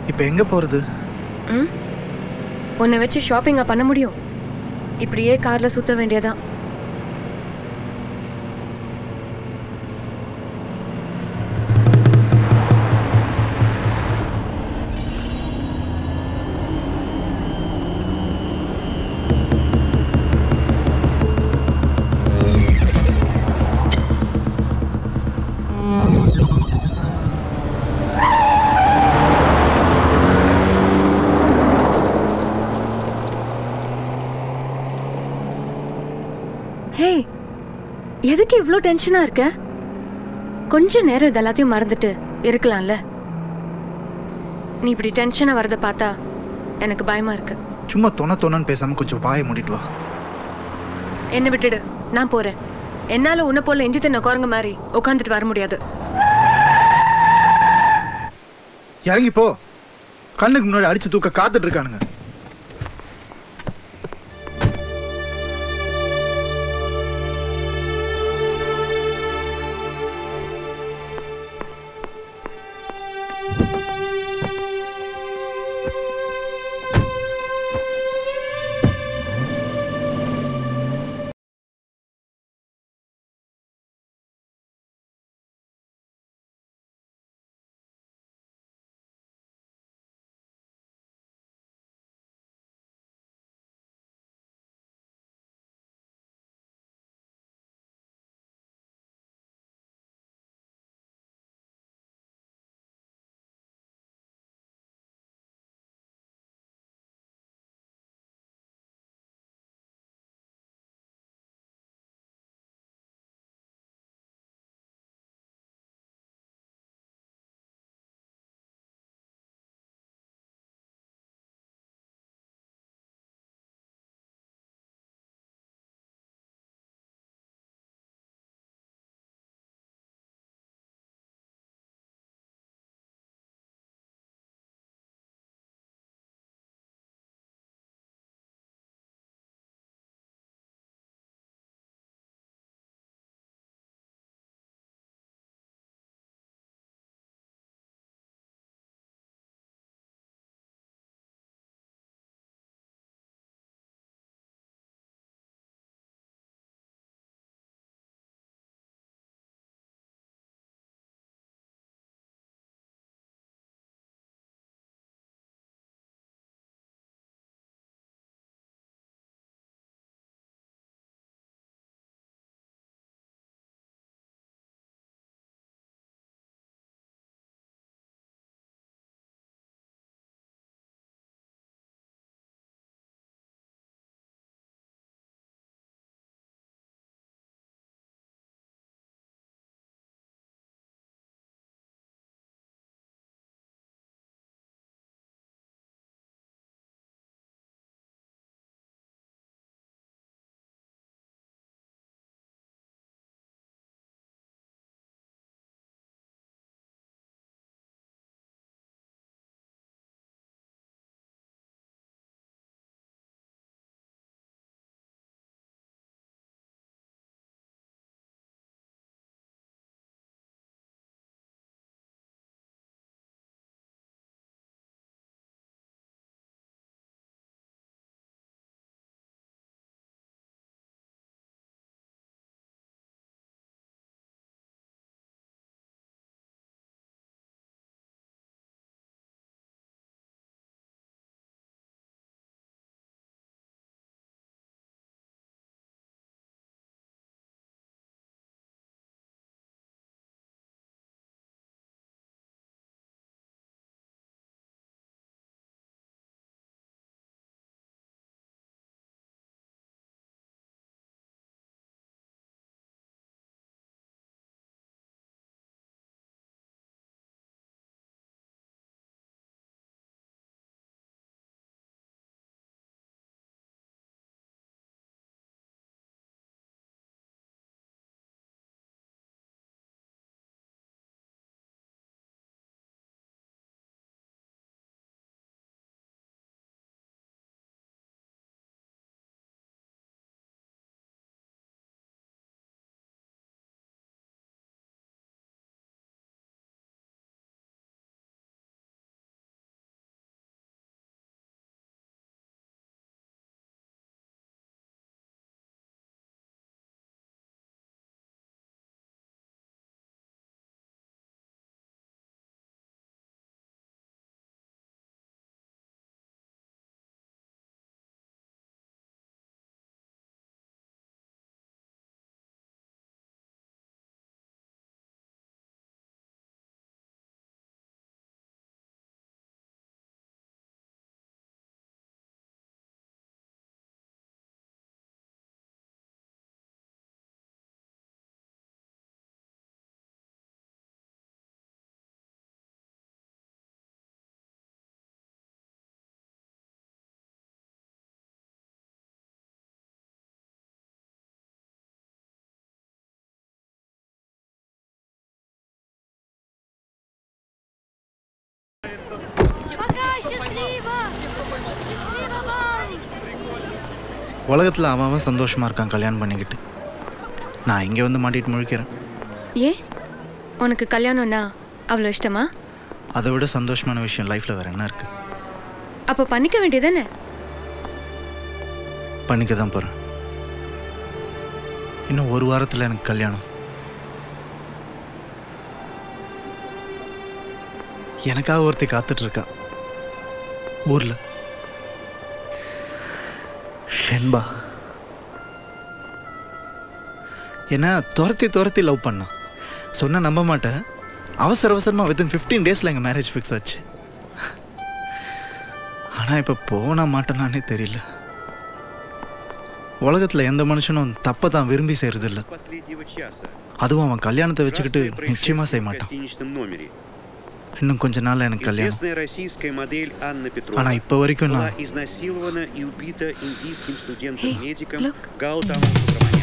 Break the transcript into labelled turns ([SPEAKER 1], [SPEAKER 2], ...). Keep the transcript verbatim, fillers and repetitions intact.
[SPEAKER 1] இப்போ எங்கே போகிறது?
[SPEAKER 2] ம் உன்னை வச்சு ஷாப்பிங்கா பண்ண முடியும்? இப்படியே காரில் சுற்ற வேண்டியதான். ஹே, எதுக்கு இவ்வளோ டென்ஷனா இருக்க? கொஞ்ச நேரம் இது எல்லாத்தையும் மறந்துட்டு இருக்கலாம்ல. நீ இப்படி டென்ஷனா வரத பார்த்தா எனக்கு பயமா இருக்கு.
[SPEAKER 1] சும்மா தொண தொணன்னு பேசாம கொஞ்சம் வாயை மூடிட்டு வா.
[SPEAKER 2] என்ன விட்டுடு, நான் போறேன். என்னால உன்னை போல எஞ்சி தின்ன குரங்கு மாதிரி உட்காந்துட்டு வர முடியாது.
[SPEAKER 1] இறங்கி போ. கண்ணுக்கு முன்னாடி அடிச்சு தூக்க காத்துட்டு இருக்கானுங்க. உலகத்தில் அவன் அவன் சந்தோஷமாக இருக்கான் கல்யாணம் பண்ணிக்கிட்டு. நான் இங்கே வந்து மாட்டிட்டு முழிக்கிறேன்.
[SPEAKER 2] ஏன் உனக்கு கல்யாணம்னா அவ்வளோ இஷ்டமா?
[SPEAKER 1] அதை விட சந்தோஷமான விஷயம் லைஃப்பில் வேறு என்ன இருக்குது?
[SPEAKER 2] அப்போ பண்ணிக்க வேண்டியதானே?
[SPEAKER 1] பண்ணிக்க தான் போகிறேன். இன்னும் ஒரு வாரத்தில் எனக்கு கல்யாணம். எனக்காக ஒருத்தி காத்துட்ருக்கா ஊரில். ஷென்பா என்ன துரத்தி துரத்தி லவ் பண்ணா. சொன்னால் நம்ப மாட்டேன், அவசர அவசரமாக வித்தின் ஃபிஃப்டீன் டேஸில் எங்கள் மேரேஜ் ஃபிக்ஸ் ஆச்சு. ஆனால் இப்போ போனா மாட்டேனானே தெரியல. உலகத்தில் எந்த மனுஷனும் தப்பை தான் விரும்பி செய்கிறதில்ல. அதுவும் அவன் கல்யாணத்தை வச்சுக்கிட்டு நிச்சயமாக செய்ய மாட்டான். இன்னும் கொஞ்ச நாள் எனக்கு கல்யாணம். ஆனால் இப்போ வரைக்கும் நான்